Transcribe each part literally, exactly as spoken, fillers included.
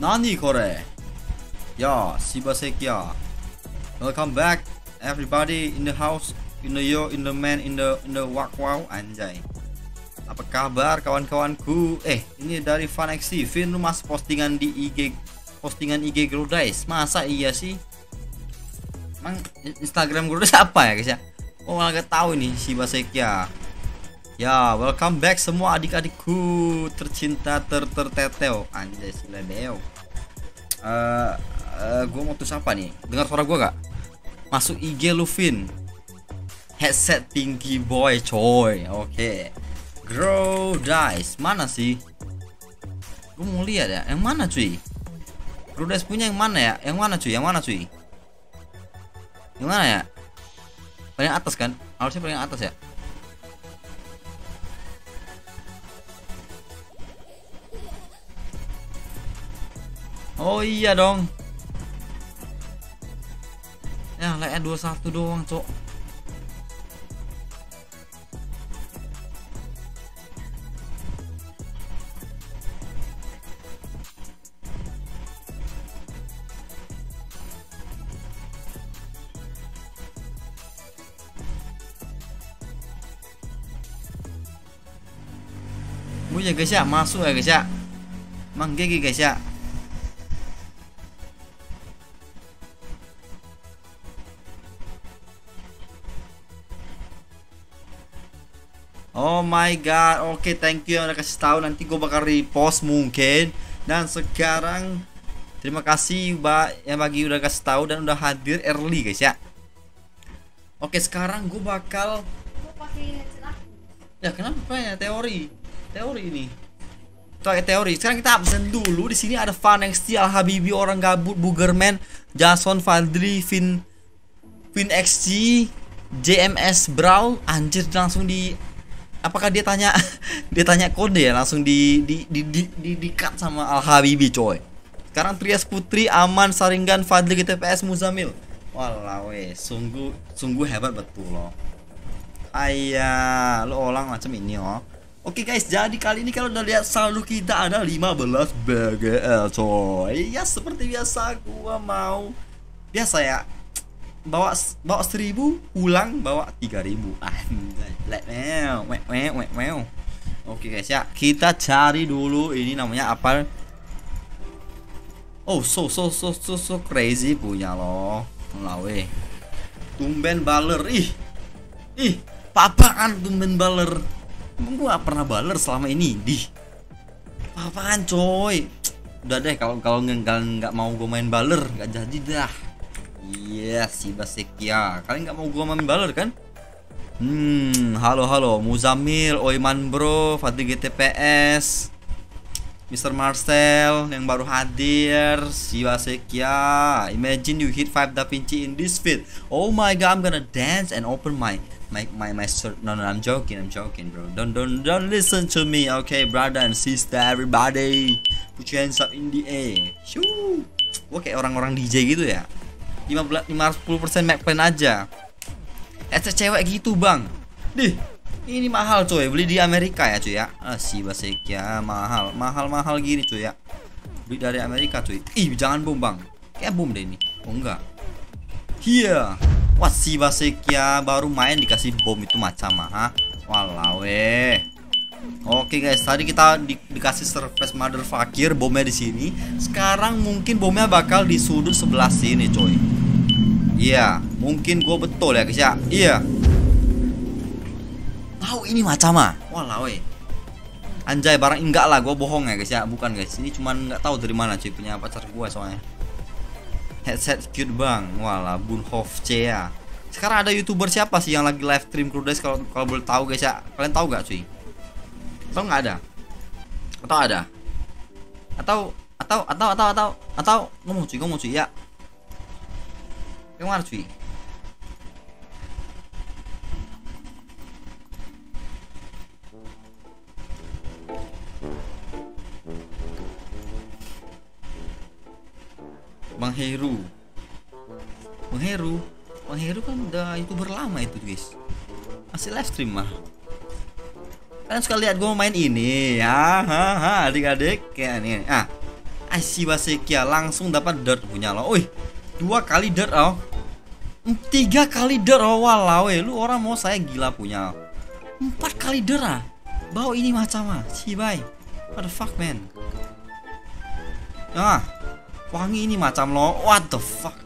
Nani kore? Ya, Shibasekia. Welcome back everybody in the house, in the yo, in the man, in the in the wak wow anjay. Apa kabar kawan-kawanku? Eh, ini dari Fanex. Vin, lu masih postingan di I G, postingan I G Growdice. Masa iya sih? Emang Instagram Growdice apa ya, guys ya? Oh, nggak tahu nih Shibasekia. Ya, welcome back semua adik-adikku tercinta ter-terteteo. Anjay, siledeo. Uh, uh, gue mau tuh apa nih? Dengar suara gue gak? Masuk I G lu, Vin. Headset tinggi boy, coy. Oke. Okay. Growdice mana sih? Gue mau lihat ya. Yang mana cuy? Growdice punya yang mana ya? Yang mana cuy? Yang mana cuy? Yang mana ya? Paling atas kan? Harusnya paling atas ya. Oh iya dong. Ya, like dua puluh satu doang, cok. Mau ya guys ya, masuk ya guys ya. Mang gigi guys ya. Oh my god, oke, okay, thank you yang udah kasih tahu. Nanti gue bakal repost mungkin. Dan sekarang terima kasih mbak yang bagi udah kasih tahu dan udah hadir early guys ya. Oke, sekarang gue bakal. Ya kenapa ya teori, teori ini. Tuh teori. Sekarang kita absen dulu. Di sini ada Fanex, Al Habibi, orang gabut, Bugerman, Jason, Fadli, Vin, Vin X G, J M S Brawl. Anjir, langsung di. Apakah dia tanya dia tanya kode ya, langsung di di di di, di, di cut sama Al Habibi coy. Sekarang Trias Putri, Aman, Saringan, Fadli, G T P S, Muzamil. Walah weh, sungguh sungguh hebat betul loh. Ayah, lo orang macam ini oh. Oke guys, jadi kali ini kalau udah lihat saldo kita ada lima belas B G L coy. Ya seperti biasa gua mau biasa ya. Bawa bawa seribu, pulang bawa tiga ribu. Oke guys ya, kita cari dulu ini namanya apa. Oh, so so so so so crazy punya loh. Lawe. Tumben baler. Ih. Ih, apaan tumben baler? Gua pernah baler selama ini. Di. Apaan coy? Udah deh, kalau kalau nggak nggak mau gue main baler, nggak jadi dah. Iya, yes, Shibasekia. Kalian nggak mau gua main baler kan? Hmm, halo halo, Muzamil, Oiman bro, Fadli G T P S, Mister Marcel yang baru hadir, Shibasekia. Imagine you hit five Da Vinci in this fit. Oh my god, I'm gonna dance and open my my my my no no I'm joking, I'm joking bro. Don't don't don't listen to me, okay brother and sister everybody. Put your hands up in the air. Shoo. Gua kayak orang-orang D J gitu ya. lima belas lima puluh persen Mac plan aja. Headset cewek gitu bang. Dih, ini mahal coy. Beli di Amerika ya cuy ya. Ah, Shibasekia mahal, mahal mahal gini cuy ya. Beli dari Amerika cuy. Ih, jangan bom bang. Kayak bom deh ini. Oh enggak. Iya. Wah, Shibasekia baru main dikasih bom itu macam ah. Walau weh. Oke guys, tadi kita di, dikasih surface motherfucker bomnya di sini. Sekarang mungkin bomnya bakal di sudut sebelah sini, coy. Iya, yeah, mungkin gue betul ya guys ya. Iya. Yeah. Tahu ini macam ah. Walau weh. Anjay, barang enggak lah, gue bohong ya guys ya. Bukan guys, ini cuman nggak tahu dari mana cuy, punya pacar gue soalnya. Headset cute bang. Walah, Bunhof C ya. Sekarang ada YouTuber siapa sih yang lagi live stream Growdice, kalau kalau boleh tahu guys ya. Kalian tahu gak cuy? Atau nggak ada? Atau ada? Atau atau atau atau atau atau ngomong cuy, ngomong cuy ya. Yang mana cuy? Bang Heru. Bang Heru. Bang Heru kan udah YouTuber lama itu guys. Masih live stream mah. Kalian suka lihat gue main ini ya, ha, ha, adik-adik kayak ini. Ah, Shibasekia langsung dapat dirt punya lo. Wih, dua kali dirt oh. Tiga kali dirt oh, walau eh. Lu orang mau saya gila punya. Empat kali dirt ah. Bau ini macam ah, Shibai. What the fuck man. Ah, wangi ini macam lo. What the fuck.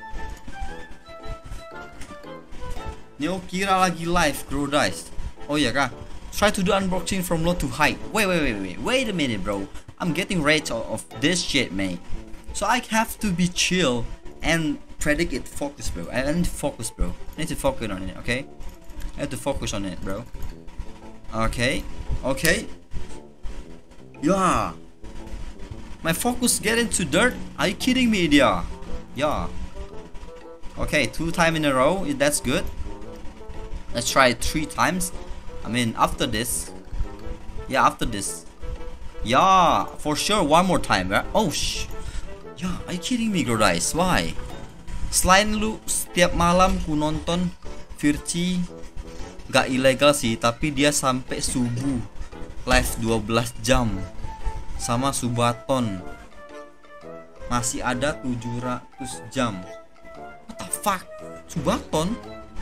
Neo kira lagi live bro guys. Oh iya kah? Try to do unboxing from low to high. Wait wait wait wait. Wait a minute bro. I'm getting rage of this shit, mate. So I have to be chill and predict it. Focus, bro. I need to focus, bro. I need to focus on it, okay? I have to focus on it, bro. Okay, okay. Yeah. My focus get into dirt. Are you kidding me, dear? Yeah. Okay, two time in a row. That's good. Let's try it three times. I mean, after this. Yeah, after this. Yeah, for sure one more time, right? Oh sh. Yeah, are you kidding me, guys? Why? Selain lu setiap malam ku nonton Virci, gak ilegal sih, tapi dia sampai subuh live dua belas jam sama Subaton. Masih ada tujuh ratus jam. What the fuck? Subaton?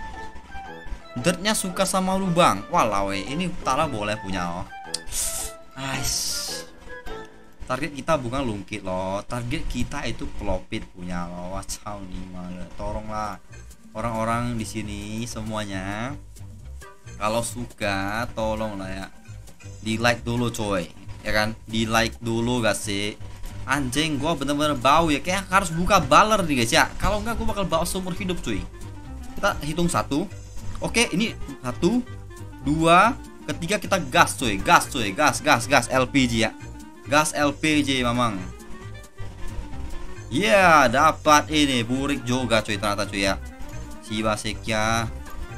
Dirtnya suka sama lu bang. Walau ini Tara boleh punya oh. Nice. Target kita bukan lungkit loh. Target kita itu pelopit punya loh. Wacau nih malah. Tolonglah orang-orang di sini semuanya. Kalau suka tolonglah ya. Di like dulu coy. Ya kan? Di like dulu gak sih? Anjing gua bener-bener bau ya. Kayak harus buka baler nih guys ya. Kalau enggak gua bakal bau seumur hidup cuy. Kita hitung satu. Oke, ini satu, dua, ketiga kita gas cuy, gas cuy, gas, gas, gas L P G ya, gas L P G mamang. Ya, yeah, dapat ini burik juga cuy ternyata cuy ya. Shibasekia.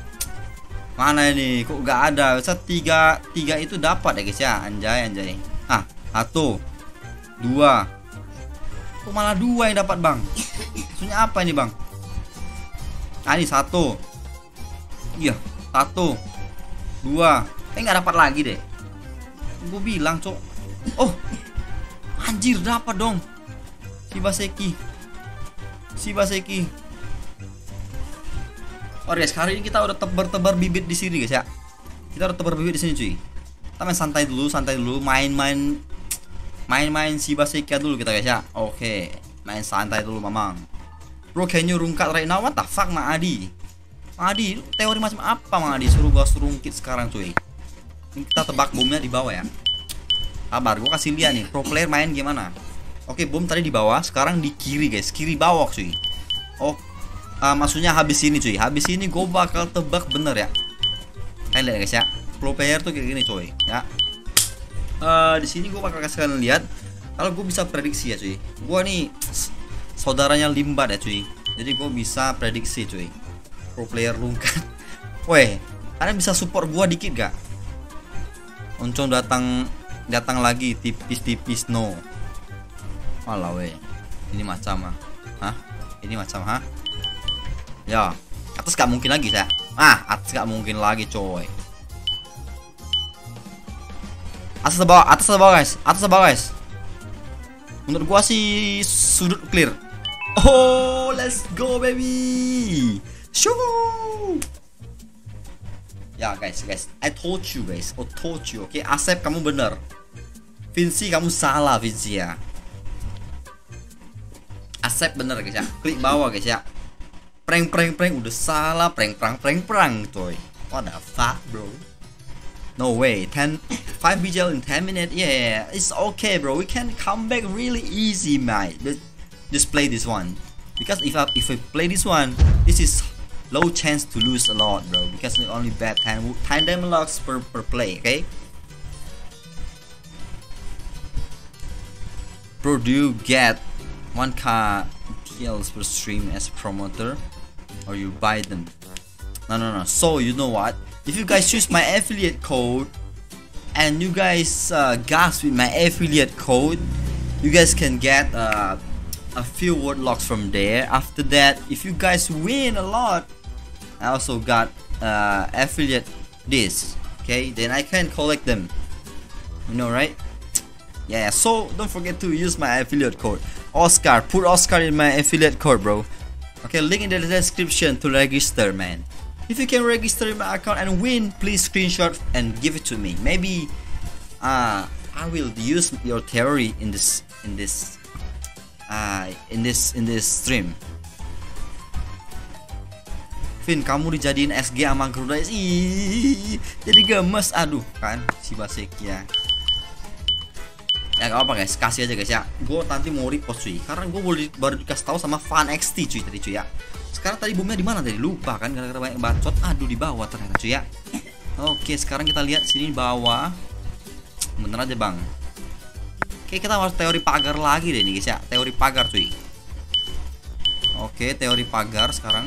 Mana ini? Kok gak ada? Bisa tiga, tiga itu dapat ya guys ya, anjay anjay. Ah, satu, dua. Kok malah dua yang dapat bang? Maksudnya apa ini bang? Ah ini satu. Iya, satu, dua. Eh nggak dapat lagi deh. Gue bilang cok. Oh, anjir dapat dong. Shibaseki, Shibaseki. Oh guys, hari ini kita udah tebar-tebar bibit di sini guys ya. Kita udah tebar bibit di sini cuy. Kita main santai dulu, santai dulu. Main-main, main-main Shibaseki dulu kita guys ya. Oke, main santai dulu mamang. Bro, can you rungkat right now? What the fuck, Ma Adi? Adi, teori macam apa Mang Adi? Suruh gua serungkit sekarang cuy. Ini kita tebak bomnya di bawah ya. Sabar, gua kasih lihat nih pro player main gimana. Oke, bom tadi di bawah, sekarang di kiri guys, kiri bawah cuy. Oh, uh, maksudnya habis ini cuy. Habis ini gua bakal tebak bener ya. Kalian lihat guys ya. Pro player tuh kayak gini cuy, ya. Uh, di sini gua bakal kasih kalian lihat kalau gua bisa prediksi ya cuy. Gua nih saudaranya Limbat ya cuy. Jadi gua bisa prediksi cuy. Pro player lungkat. Weh, kalian bisa support gua dikit gak? Oncom datang datang lagi tipis-tipis no. Walah weh. Ini macam ah. Hah? Ini macam ha? Ya, atas gak mungkin lagi saya. Ah, atas gak mungkin lagi coy. Atas ke bawah, atas ke bawah guys. Atas ke bawah guys. Menurut gua sih sudut clear. Oh, let's go baby. Shoo! Ya guys, guys, I told you guys, I told you, oke, okay? Asep kamu bener, Vinci kamu salah Vinci ya. Asep bener guys ya, klik bawah guys ya. Prank prank prank udah salah, prank prank prank prank coy. What the fuck bro? No way, ten, five B J L in ten minutes, yeah, it's okay bro. We can come back really easy, mate. Just play this one, because if I if I play this one, this is low chance to lose a lot bro, because we only bet ten diamond locks per, per play, okay? Bro, do you get one K kills per stream as promoter, or you buy them? No no no, so you know what, if you guys use my affiliate code and you guys uh, gas with my affiliate code, you guys can get uh, a few word locks from there. After that, if you guys win a lot, I also got uh, affiliate this, okay? Then I can collect them, you know, right? Yeah, so don't forget to use my affiliate code. Oscar, put Oscar in my affiliate code, bro. Okay, link in the description to register, man. If you can register in my account and win, please screenshot and give it to me. Maybe uh, I will use your theory in this in this uh, in this in this stream. Vin, kamu dijadiin S G sama Garuda, ih, jadi gemes, aduh kan si Basek ya. Ya gak apa guys, kasih aja guys ya. Gue nanti mau repost cuy, karena gue boleh baru dikasih tahu sama Fan X T cuy tadi cuy ya. Sekarang tadi bomnya di mana tadi? Lupa kan gara-gara banyak bacot. Aduh di bawah ternyata cuy ya. Oke, sekarang kita lihat sini bawah. Bener aja bang. Oke, kita harus teori pagar lagi deh nih guys ya. Teori pagar cuy. Oke, teori pagar sekarang.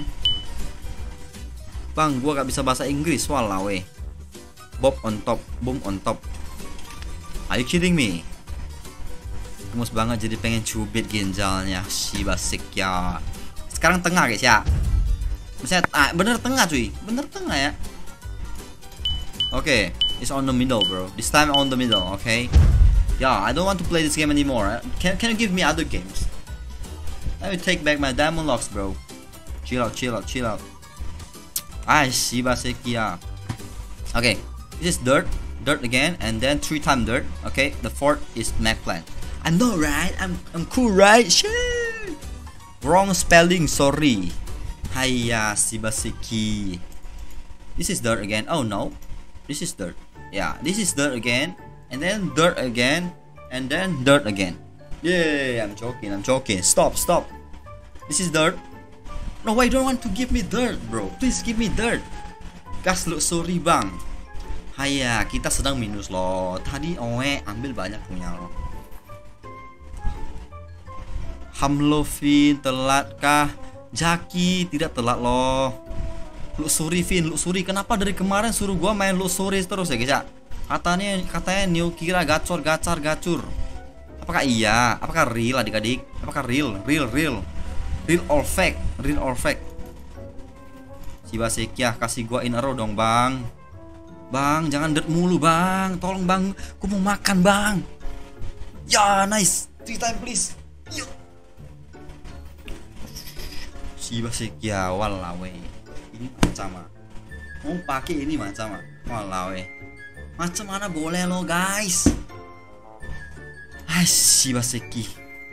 Bang, gua gak bisa bahasa Inggris, walau weh. Bob on top, boom on top. Are you kidding me? Gemes banget jadi pengen cubit ginjalnya si Basik ya. Sekarang tengah guys ya. Misalnya, ah, bener tengah cuy, bener tengah ya. Oke, okay, it's on the middle bro. This time on the middle, okay. Yeah, I don't want to play this game anymore. Can can you give me other games? Let me take back my diamond locks, bro. Chill out, chill out, chill out. Ah, si Basik ya. Okay, this is dirt, dirt again, and then three time dirt. Okay, the fourth is Mac plant. I know right? I'm I'm cool right? Shit. Wrong spelling, sorry. Hiya, si Basiki. This is dirt again. Oh no, this is dirt. Yeah, this is dirt again, and then dirt again, and then dirt again. Yeah, I'm joking. I'm joking. Stop, stop. This is dirt. No, why don't want to give me dirt, bro? Please give me dirt. Gas lu, sorry bang. Hiya, kita sedang minus loh. Tadi oe ambil banyak punya lo. Hamlovin, telat kah? Jaki, tidak telat loh. Lu sorry Vin, lu sorry. Kenapa dari kemarin suruh gua main lu sorry terus ya guys ya? Katanya katanya New Kira gacor gacar gacur. Apakah iya? Apakah real adik-adik? Apakah real? Real real. Real or fake? Real or fake? Si Basik ya, kasih gua in a row dong bang. Bang, jangan dirt mulu bang. Tolong bang, gua mau makan bang. Ya, nice. Three time please. Yuk. Si Basik ya, walawe. Ini macam mau pakai ini macam walawe. Macam mana boleh lo guys? Ah, si Basiki.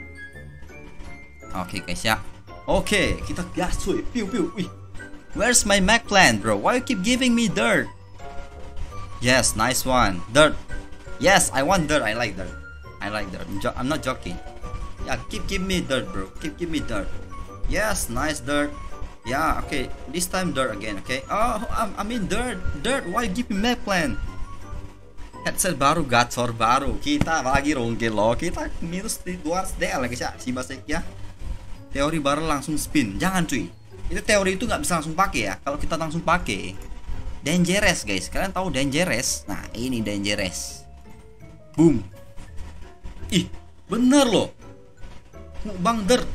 Oke okay, guys ya. Oke, okay, kita gas cuy. Piu piu. Wih. Where's my Mac plant, bro? Why you keep giving me dirt? Yes, nice one. Dirt. Yes, I want dirt. I like dirt. I like dirt. I'm, I'm not joking. Yeah, keep give me dirt, bro. Keep give me dirt. Yes, nice dirt. Yeah, okay. This time dirt again, okay? Oh, I'm, I mean dirt. Dirt. Why you give me Mac plant? Headset baru, gacor baru. Kita lagi rongkel loh. Kita minus di dua ratus D L guys ya. Si Basik ya. Teori baru langsung spin. Jangan cuy. Itu teori itu nggak bisa langsung pakai ya. Kalau kita langsung pakai dangerous guys. Kalian tahu dangerous? Nah, ini dangerous. Boom. Ih, bener loh. Bang dirt.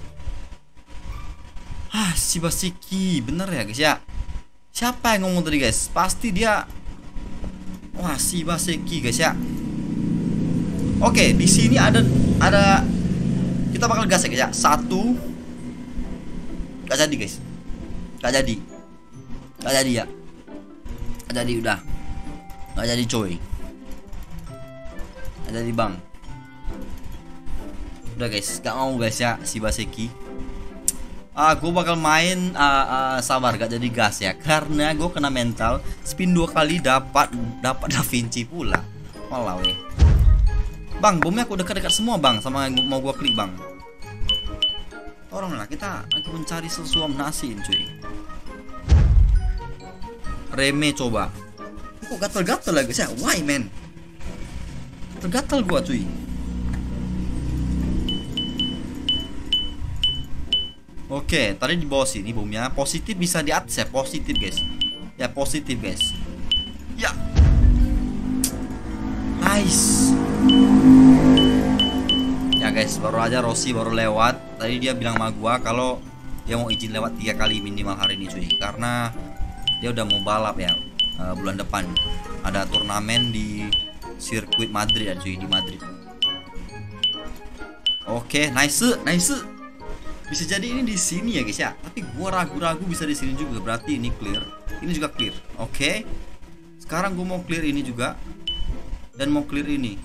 Ah, si Basiki. Bener ya guys ya. Siapa yang ngomong tadi guys? Pasti dia. Wah, si Basiki guys ya. Oke, di sini ada ada kita bakal gas ya guys ya. Satu. Gak jadi guys. Gak jadi. Gak jadi ya. Gak jadi udah. Gak jadi coy. Gak jadi bang. Udah guys, gak mau guys ya si Basiki. Ah, gue bakal main uh, uh, sabar gak jadi gas ya, karena gue kena mental spin dua kali dapat dapat Da Vinci pula. Walau weh. Bang, bomnya aku dekat-dekat semua bang sama yang mau gue klik bang. Tolong lah, kita lagi mencari sesuap nasi cuy. Reme coba. Kok gatel-gatel lah guys ya? Why man? Gatel-gatel gue cuy. Oke, tadi di bawah sini bomnya positif bisa di atas ya, positif guys. Ya positif guys. Ya. Nice. Ya guys, baru aja Rossi baru lewat. Tadi dia bilang sama gua kalau dia mau izin lewat tiga kali minimal hari ini cuy. Karena dia udah mau balap ya uh, bulan depan. Ada turnamen di sirkuit Madrid ya cuy, di Madrid. Oke, nice, nice. Bisa jadi ini di sini ya guys ya. Tapi gua ragu-ragu bisa di sini juga. Berarti ini clear. Ini juga clear. Oke. Sekarang gua mau clear ini juga. Dan mau clear ini.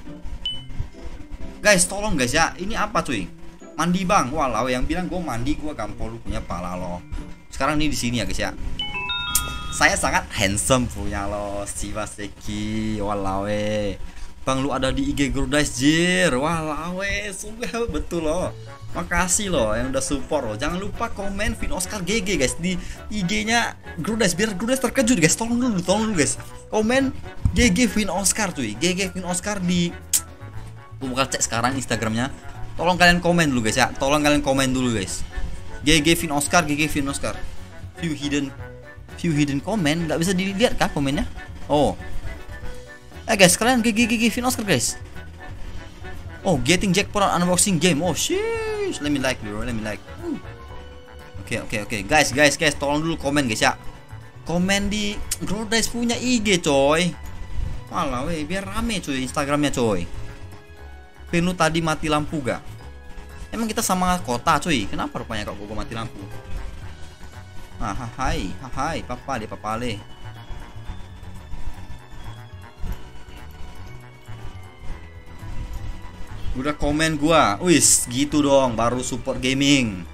Guys, tolong guys ya. Ini apa cuy? Mandi bang. Walau yang bilang gua mandi, gua gampol lu punya pala lo. Sekarang ini di sini ya guys ya. Saya sangat handsome punya lo, Shibaseki. Walau eh. Bang lu ada di I G Growdice jir. Walau eh, sungguh betul loh. Makasih loh yang udah support loh. Jangan lupa komen Vin Oscar G G guys di I G-nya Growdice biar Growdice terkejut guys. Tolong dulu, tolong dulu guys. Komen G G Vin Oscar cuy. G G Vin Oscar di Gue bakal cek sekarang Instagramnya. Tolong kalian komen dulu guys ya. Tolong kalian komen dulu guys. G G Vin Oscar, G G Vin Oscar. View hidden View hidden comment. Gak bisa dilihat kah komennya? Oh. Eh guys, kalian G G G G Vin Oscar guys. Oh, getting jackpot on unboxing game. Oh sheesh. Let me like bro, let me like. Oke oke oke. Guys, guys, guys, tolong dulu komen guys ya. Komen di Growdice punya I G coy. Walah weh, biar rame coy Instagramnya coy. Vin lu tadi mati lampu gak? Emang kita sama kota coy. Kenapa rupanya kok gua mati lampu? Ah, hai, hai, papa deh, papa le. Udah komen gua. Wis, gitu dong baru support gaming.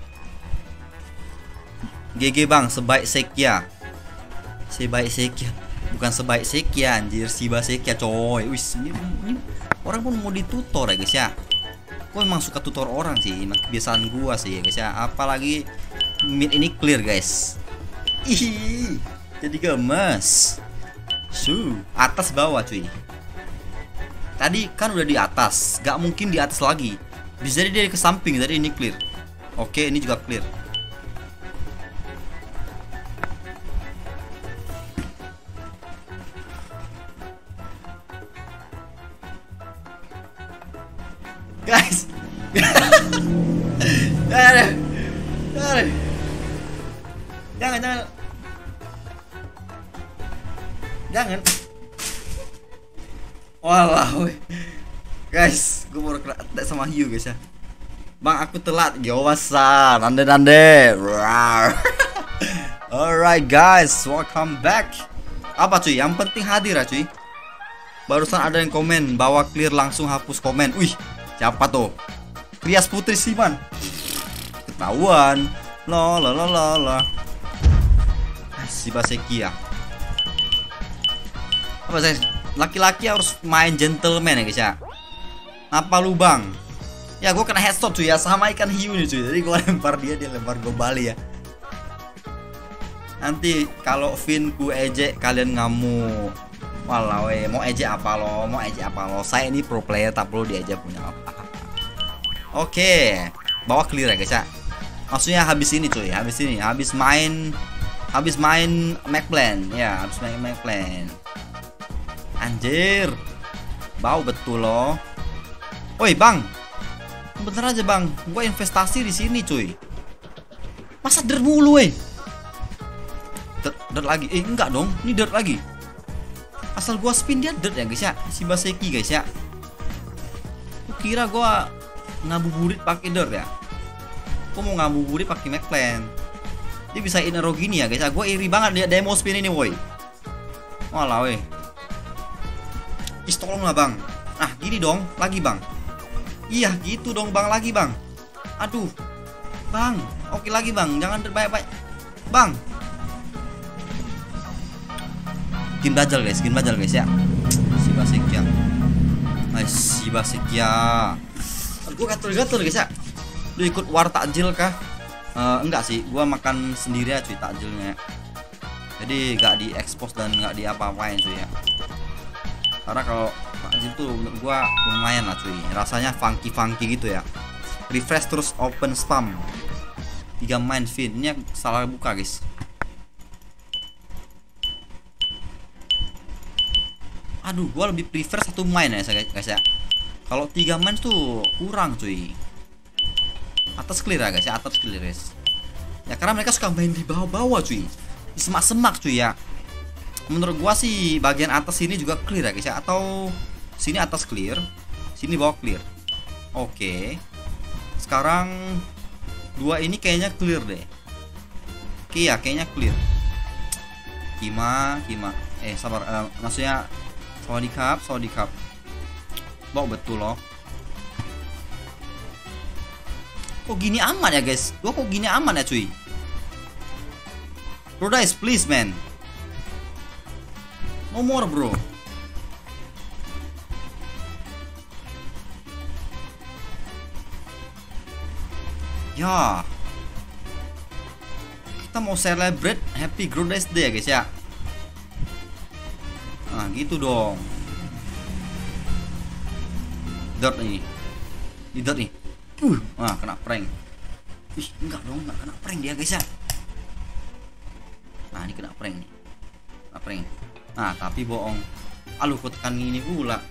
G G bang, sebaik Sekia. Sebaik Sekia. Bukan sebaik Sekia anjir, Shibaseki coy. Wis, ini, ini orang pun mau ditutor ya guys ya. Gua memang suka tutor orang sih, kebiasaan gua sih ya guys ya. Apalagi mid ini clear guys. Ih, jadi gemes. Su, atas bawah cuy. Tadi kan udah di atas, gak mungkin di atas lagi. Bisa jadi dia ke samping, jadi ini clear. Oke, ini juga clear. Guys. Jangan, jangan, jangan. Jangan. Walah, guys, gue baru kena attack sama Hiu guys ya. Bang, aku telat, gawasan, ande ande. Alright guys, welcome back. Apa cuy? Yang penting hadir ya cuy. Barusan ada yang komen bahwa clear langsung hapus komen. Wih, siapa tuh? Rias Putri Siman. Ketahuan. Lo lo lo lo lo. Shibaseki ya. Apa saya? Laki-laki harus main gentleman ya guys ya. Apa lu bang? Ya gue kena headshot cuy ya, sama ikan hiu nih cuy. Jadi gue lempar dia, dia lempar gue balik ya. Nanti kalau Vin ku ejek kalian ngamuk. Walau we, mau ejek apa lo? Mau ejek apa lo? Saya ini pro player, tak perlu diejek punya apa. Oke, bawa clear ya guys ya. Maksudnya habis ini cuy, habis ini, habis main, habis main Macplan ya, habis main Macplan. Anjir, bau betul loh. Woi bang, bentar aja bang, gua investasi di sini cuy. Masa dirt mulu weh? Dirt, dirt lagi? Eh enggak dong, ini dirt lagi. Asal gua spin dia dirt ya guys ya, Shibaseki guys ya. Gua kira gua ngabuburit pakai dirt ya. Gua mau ngabuburit pakai Macplan. Dia bisa in a row gini ya guys ya. Gua iri banget lihat demo spin ini woi. Walah weh. Is tolong lah bang. Ah gini dong, lagi bang. Iya gitu dong bang, lagi bang. Aduh bang, oke lagi bang, jangan terbaik-baik bang. Game dajal guys, game dajal guys ya. Shibaseki ya. Nice, Shibaseki ya. Gue gatel-gatel guys ya. Lu ikut war takjil kah? Uh, enggak sih, gua makan sendiri aja cuy takjilnya. Jadi gak di expose dan gak di apa-apain cuy ya. Karena kalau takjil tuh menurut gua lumayan lah cuy. Rasanya funky-funky gitu ya. Refresh terus open spam. Tiga main Vin. Ini salah buka guys. Aduh, gua lebih prefer satu main ya guys ya. Kalau tiga main tuh kurang cuy. Atas clear ya guys ya, atas clear guys. Ya karena mereka suka main di bawah-bawah cuy. Di semak-semak cuy ya. Menurut gua sih bagian atas sini juga clear ya guys ya. Atau sini atas clear, sini bawah clear. Oke. Sekarang dua ini kayaknya clear deh. Oke ya, kayaknya clear. Kima, Kima. Eh, sabar. Uh, maksudnya Sawadikap, Sawadikap. Bau betul loh. Kok gini aman ya guys? Gua kok gini aman ya cuy? Bro guys, please man. No more bro. Ya, kita mau celebrate Happy Grow Days Day ya guys ya. Nah gitu dong. Dirt nih, di dirt nih. Uh, ah kena prank. Ih enggak dong, enggak kena prank dia guys ya. Nah ini kena prank nih, kena prank. Nah tapi bohong. Aduh tekan ini pula.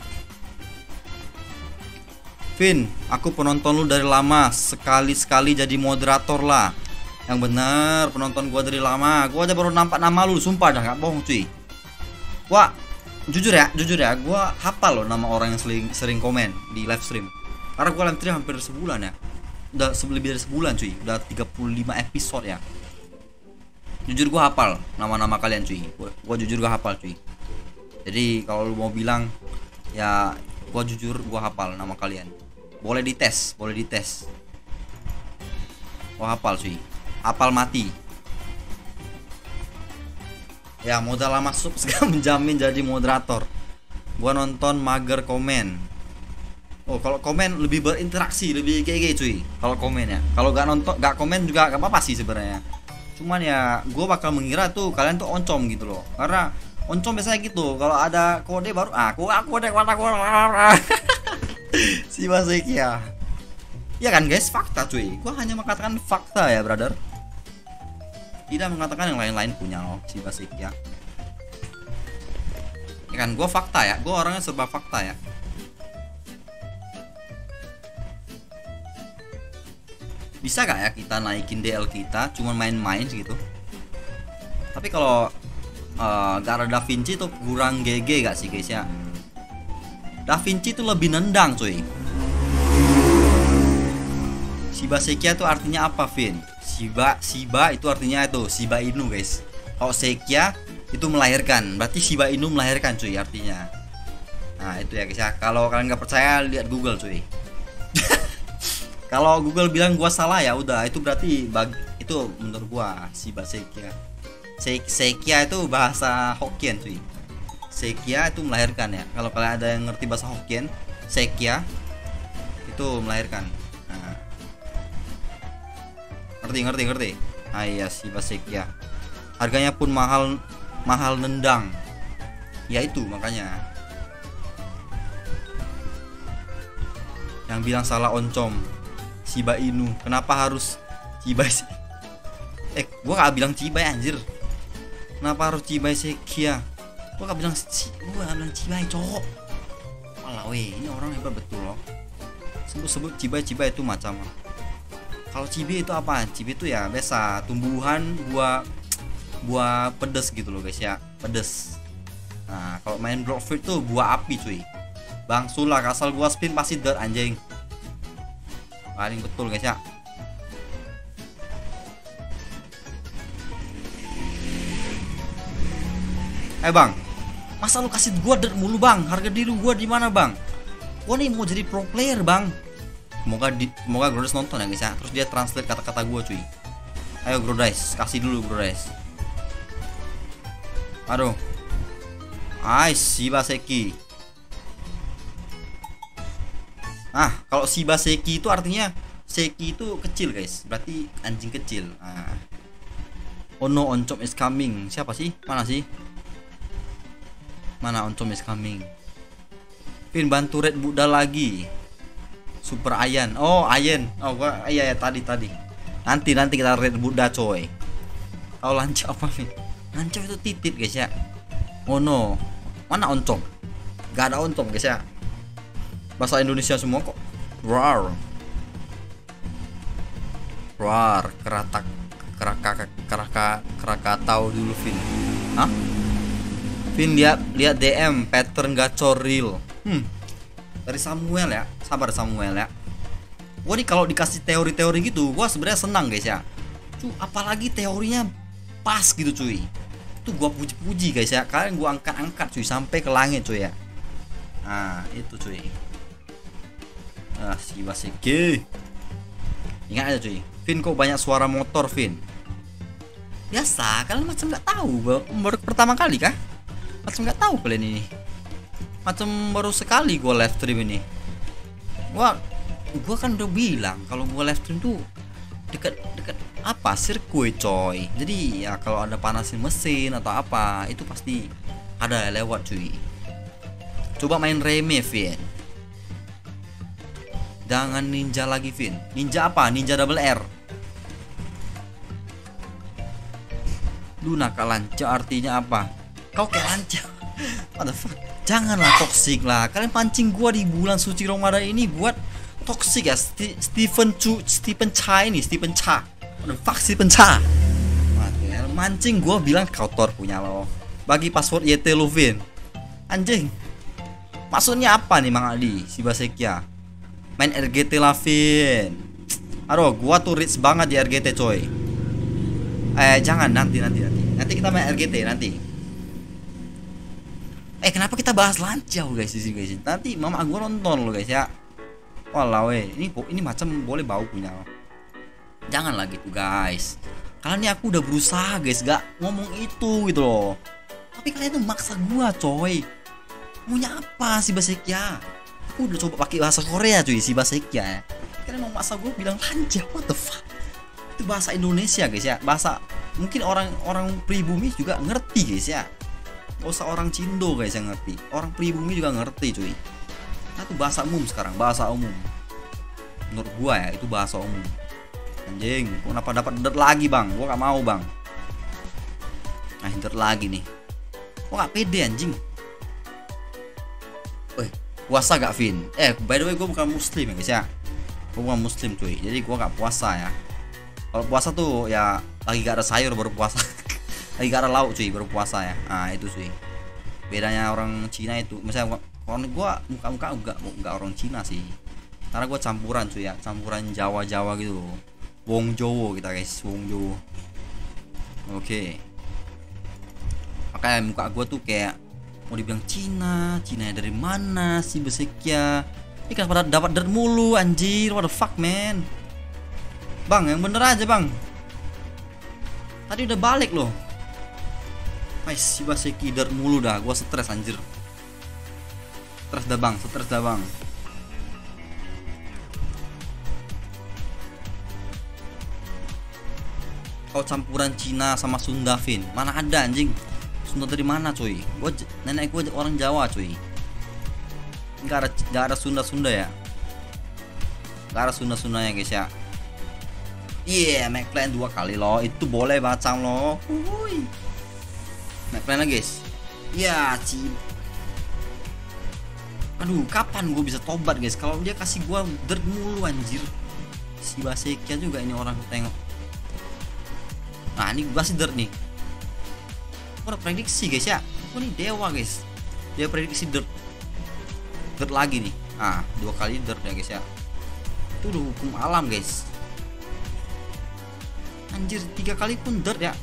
Vin, aku penonton lu dari lama. Sekali-sekali jadi moderator lah. Yang bener, penonton gua dari lama. Gua aja baru nampak nama lu, sumpah dah gak bohong cuy. Wah, jujur ya, jujur ya, gua hafal loh nama orang yang sering, sering komen di live stream. Karena gua live stream hampir sebulan ya. Udah lebih dari sebulan cuy, udah tiga puluh lima episode ya. Jujur gua hafal nama-nama kalian cuy. Gua, gua jujur gua hafal cuy. Jadi kalau lu mau bilang ya, gua jujur gua hafal nama kalian. Boleh dites, boleh dites. Oh hafal cuy, hafal mati. Ya modal lama sub sekarang menjamin jadi moderator. Gua nonton mager komen. Oh kalau komen lebih berinteraksi, lebih kayak cuy. Kalau komen ya, kalau gak nonton, gak komen juga gak apa-apa sih sebenarnya. Cuman ya, gue bakal mengira tuh kalian tuh oncom gitu loh. Karena oncom biasanya gitu. Kalau ada kode baru, ah, aku aku kode kode kode. Si Basekia. Ya kan guys, fakta cuy. Gua hanya mengatakan fakta ya brother. Tidak mengatakan yang lain-lain punya loh si Basekia. Ya kan gua fakta ya. Gua orangnya serba fakta ya. Bisa gak ya kita naikin D L kita cuman main-main gitu. Tapi kalau uh, gak ada Da Vinci tuh kurang G G gak sih guys ya. Da Vinci itu lebih nendang cuy. Shiba Sekia itu artinya apa Vin? Shiba, Shiba itu artinya itu Shiba Inu guys. Kalau Sekia itu melahirkan, berarti Shiba Inu melahirkan cuy artinya. Nah itu ya guys ya. Kalau kalian nggak percaya lihat Google cuy. Kalau Google bilang gua salah ya udah itu berarti bag, itu menurut gua Shiba Sekia. Se Sekia itu bahasa Hokkien cuy. Sekia itu melahirkan ya. Kalau kalian ada yang ngerti bahasa Hokkien, Sekia itu melahirkan. Nah. Ngerti ngerti ngerti. Ah iya sih bahasa Sekia. Harganya pun mahal mahal nendang. Ya itu makanya. Yang bilang salah oncom. Shiba Inu. Kenapa harus Shiba sih? Eh, gua gak bilang Shiba anjir. Kenapa harus Shiba Sekia? Gua gak bilang gua gak bilang Cibai cowok. Walah weh, ini orang hebat betul loh. Sebut-sebut Cibai-Cibai itu macam. Kalau Cibai itu apa? Cibai itu ya biasa tumbuhan buah buah pedes gitu loh guys ya, pedes. Nah, kalau main block fruit tuh buah api cuy. Bang Sula asal gua spin pasti dirt anjing. Paling betul guys ya. Eh bang, masa lu kasih gua dirt mulu bang? Harga diri gua di mana bang? Gua nih mau jadi pro player bang. Semoga di, semoga Grodes nonton ya guys ya. Terus dia translate kata-kata gua cuy. Ayo Grodes, kasih dulu Grodes. Aduh. Ais, Shiba Seki. Ah, kalau Shiba Seki itu artinya Seki itu kecil guys. Berarti anjing kecil. Ah. Oh no, Oncom is coming. Siapa sih? Mana sih? Mana Oncom is coming? Pin bantu Red Buddha lagi. Super Ayan. Oh, Ayan. Oh, gua iya ya tadi tadi. Nanti nanti kita Red Buddha coy. Tahu lancau apa nih? Lancau itu titit guys ya. Oh no. Mana Oncom? Gak ada Oncom guys ya. Bahasa Indonesia semua kok. Rar. Rar, keratak keraka keraka Krakatau dulu Vin. Hah? Vin lihat lihat D M pattern gacor real. Hmm. dari Samuel ya. Sabar Samuel ya. Gua nih kalau dikasih teori-teori gitu, gua sebenarnya senang guys ya. Cu, apalagi teorinya pas gitu cuy. Itu gua puji-puji guys ya. Kalian gua angkat-angkat cuy sampai ke langit cuy ya. Nah, itu cuy. Ah, si Baseke. Ingat aja cuy. Vin, kok banyak suara motor, Vin? Biasa, kalian macam nggak tahu baru pertama kali kah? Macam nggak tahu kalian ini. Macam baru sekali gua live stream ini. Gua gua kan udah bilang kalau gua live stream tuh dekat dekat apa sirkuit coy. Jadi ya kalau ada panasin mesin atau apa itu pasti ada lewat cuy. Coba main reme Vin. Jangan ninja lagi Vin. Ninja apa? Ninja double R. Lu nakal lanca artinya apa? Kau kayak lanca. What the fuck? Janganlah toksik lah. Kalian pancing gua di bulan suci Ramadan ini buat toksik ya. Sti Stephen Chu, Stephen Cha ini, Stephen Cha. What the fuck Stephen Cha? Mancing gua bilang kotor punya lo. Bagi password Y T lu Vin. Anjing. Maksudnya apa nih Mang Adi? Si Basekia. Main R G T lah Vin. Aduh, gua tuh rich banget di R G T coy. Eh jangan nanti nanti nanti. Nanti kita main R G T nanti. Eh kenapa kita bahas lancau guys di sini guys? Nanti mama gua nonton lo guys ya. Walau eh ini ini macam boleh bau punya. Janganlah gitu guys. Kalian ini aku udah berusaha guys gak ngomong itu gitu loh. Tapi kalian tuh maksa gua coy. Maunya apa sih Basekia? Aku udah coba pakai bahasa Korea cuy si Basekia. Kalian mau maksa gua bilang lancau, what the fuck? Itu bahasa Indonesia guys ya. Bahasa mungkin orang-orang pribumi juga ngerti guys ya. Gak usah orang Cindo guys yang ngerti. Orang pribumi juga ngerti cuy. Nah, itu bahasa umum sekarang, bahasa umum. Menurut gua ya itu bahasa umum. Anjing, kenapa dapat dirt lagi bang? Gua gak mau bang. Nah dirt lagi nih. Gua gak pede anjing. Weh, puasa gak Vin? Eh by the way gua bukan muslim ya guys ya. Gua bukan muslim cuy. Jadi gua gak puasa ya. Kalau puasa tuh ya lagi gak ada sayur baru puasa. Lagi gak ada lauk cuy baru puasa ya. Nah itu cuy. Bedanya orang Cina itu. Misalnya orang gua muka-muka enggak enggak orang Cina sih. Karena gua campuran cuy ya, campuran Jawa-Jawa gitu. Wong Jowo kita guys, Wong Jowo. Oke. Makanya muka gua tuh kayak mau dibilang Cina, Cina dari mana sih Basekia? Ini kan pada dapat dirt mulu anjir. What the fuck man? Bang, yang bener aja bang. Tadi udah balik loh. Guys, si Baseki dirt mulu dah. Gua stres anjir. Stres dah bang, stres dah bang. Kau campuran Cina sama Sunda Vin. Mana ada anjing? Sunda dari mana cuy? Gua nenek gua orang Jawa cuy. Enggak ada enggak ada Sunda-Sunda ya. Enggak ada Sunda-Sundanya guys ya. Iya, yeah, McLaren dua kali loh. Itu boleh bacang loh. Wuih. McLaren guys. Ya, ci. Aduh, kapan gue bisa tobat guys? Kalau dia kasih gue dirt mulu anjir. Si Basekia juga ini orang tengok. Nah, ini gue kasih dirt nih. Gue udah prediksi guys ya. Gue nih dewa guys. Dia prediksi dirt. Dirt lagi nih. Ah, dua kali dirt ya guys ya. Itu udah hukum alam guys. Anjir, tiga kali pun dirt ya.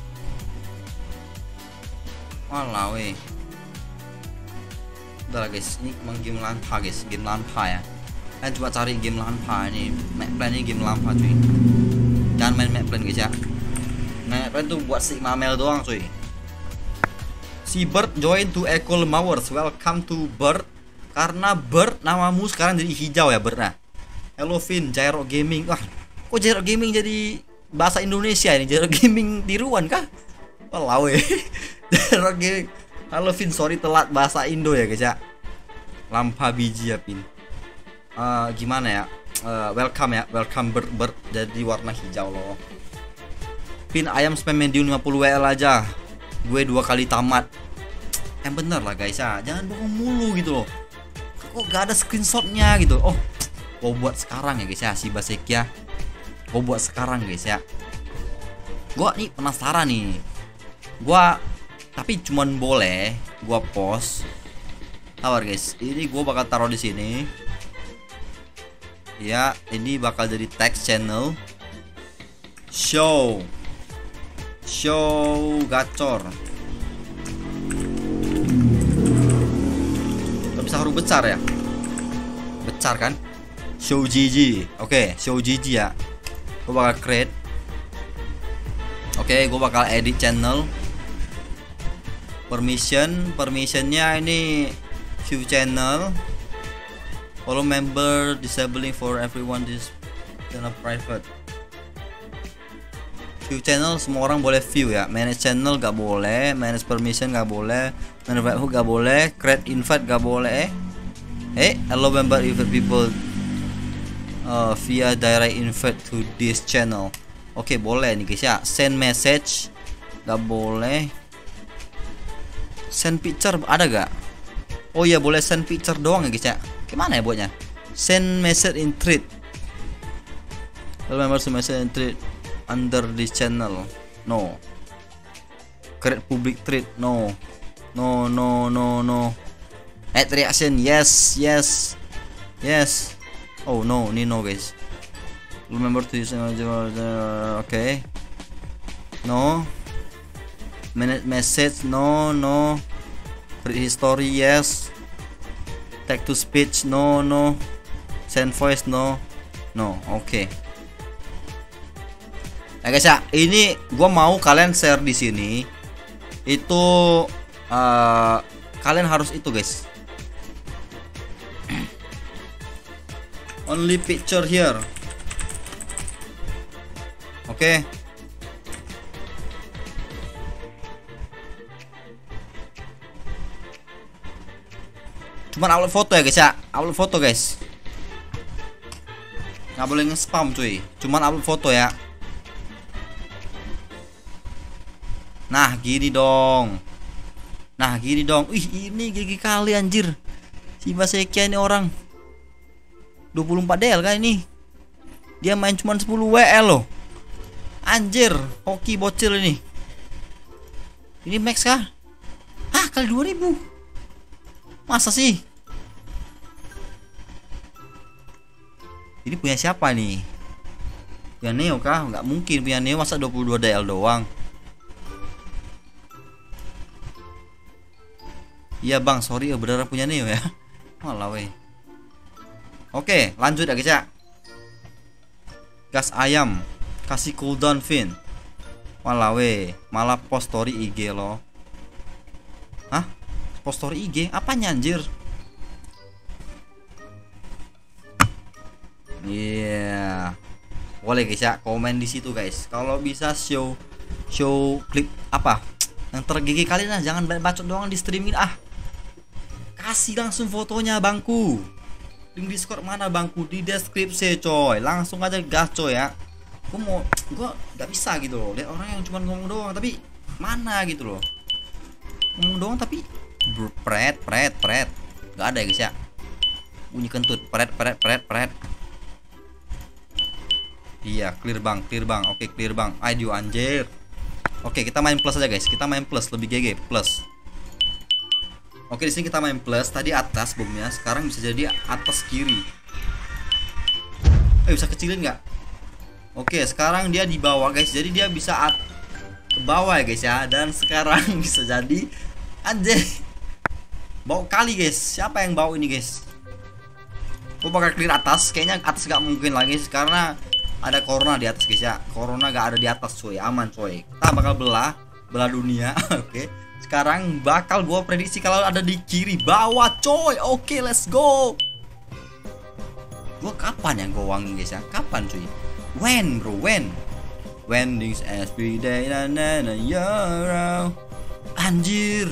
Walau weh. Udah lah guys, ini emang game lampa guys, game lampa ya. Kalian coba cari game lampa ini. McLaren ini game lampa cuy. Jangan main McLaren guys ya. McLaren tuh buat si Mamel doang cuy. Si Bird join to Echo Mowers. Welcome to Bird. Karena Bird namamu sekarang jadi hijau ya Bird. Nah, hello Vin, Jairo Gaming. Wah, kok Jairo Gaming jadi bahasa Indonesia ini? Jairo Gaming tiruan kah? Walau weh. Jairo Gaming. Halo Vin, sorry telat bahasa Indo ya guys ya. Lampa biji ya Vin. Uh, gimana ya? Uh, welcome ya, welcome Bird Bird jadi warna hijau loh. Vin, ayam spam medium lima puluh W L aja. Gue dua kali tamat. Yang bener lah guys ya, jangan bohong mulu gitu loh. Kok gak ada screenshotnya gitu. Oh, gue buat sekarang ya guys ya si Basekia. Gue buat sekarang guys ya. Gue nih penasaran nih. Gue tapi cuman boleh gua post. Sabar guys, ini gua bakal taruh di sini. Ya, ini bakal jadi text channel. Show Show gacor. Gak bisa huruf besar ya? Besar kan? Show G G. Oke, show G G ya. Gue bakal create. Oke, gue bakal edit channel. Permission, permissionnya ini view channel. Follow member, disabling for everyone, this channel private. View channel semua orang boleh view ya. Manage channel gak boleh, manage permission gak boleh, manage webhook gak boleh, create invite gak boleh. Eh, allow member invite people uh, via direct invite to this channel. Oke, boleh nih guys ya. Send message gak boleh. Send picture ada gak? Oh iya, boleh send picture doang ya guys ya. Gimana ya buatnya? Send message in thread. Remember to message in thread under this channel. No. Create public thread. No. No, no, no, no. Add reaction. Yes, yes, yes. Oh no, ini no guys. Remember to use. Okay. No. Minute message. No, no. Read history. Yes. Text to speech. No, no. Send voice. No, no. Oke. Okay. Nah guys ya, ini gua mau kalian share di sini. Itu uh, kalian harus itu guys. Only picture here. Oke. Okay. Cuman upload foto ya guys ya. Upload foto guys. Nggak boleh nge-spam cuy. Cuman upload foto ya. Nah gini dong. Nah gini dong. Wih ini gigi kali anjir. Si Basekia ini orang dua puluh empat D L kan ini. Dia main cuman sepuluh W L loh. Anjir, hoki bocil ini. Ini max kah? Hah, kali dua ribu. Masa sih? Ini punya siapa nih? Punya Neo kah? Nggak mungkin punya Neo, masa dua puluh dua D L doang. Iya bang, sorry ya beneran punya Neo ya. Malah weh. Oke, lanjut ya guys ya. Gas ayam, kasih cooldown fin. Malah weh, malah post story I G loh. Hah? Post story I G? Apanya anjir? Iya. Yeah. Boleh guys ya, komen di situ guys. Kalau bisa show show klip apa? Yang tergigi kalian lah, jangan bacot doang di streaming ah. Kasih langsung fotonya bangku. Link Discord mana bangku? Di deskripsi coy. Langsung aja gas coy ya. Gue mau, gue nggak bisa gitu loh. Lihat orang yang cuma ngomong doang tapi mana gitu loh. Ngomong doang tapi pret pret pret. Gak ada ya guys ya. Bunyi kentut pret pret pret pret. Iya clear bang, clear bang. Oke clear bang. Aduh anjir. Oke kita main plus aja guys. Kita main plus lebih G G plus. Oke di sini kita main plus. Tadi atas bomnya, sekarang bisa jadi atas kiri. Eh bisa kecilin nggak? Oke sekarang dia di bawah guys. Jadi dia bisa at ke bawah ya guys ya. Dan sekarang bisa jadi anjir. Bau kali guys. Siapa yang bau ini guys? Gue bakal clear atas. Kayaknya atas nggak mungkin lagi karena ada corona di atas guys ya. Corona gak ada di atas coy. Aman coy. Kita bakal belah belah dunia. Oke. Sekarang bakal gua prediksi kalau ada di kiri bawah coy. Oke, let's go. Gua kapan yang gua wangi guys ya? Kapan cuy? When bro, when? When things every day na na na ya. Anjir.